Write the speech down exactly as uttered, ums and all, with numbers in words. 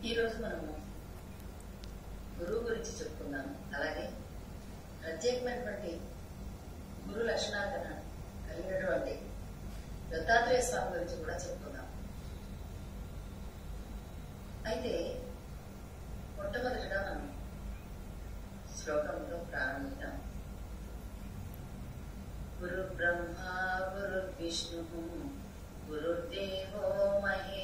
ఈరోజు మనము గురువు గురించి చెప్పుకుందాం. అలాగే ప్రత్యేకమైనటువంటి గురు లక్షణాలను కలిగినటువంటి దత్తాత్రేయ స్వామి గురించి కూడా చెప్పుకుందాం. అయితే మొట్టమొదటిగా మనం శ్లోకంతో ప్రారంభిద్దాం. గురు బ్రహ్మ గురు విష్ణు గురుర్దేవో మహేశ్వర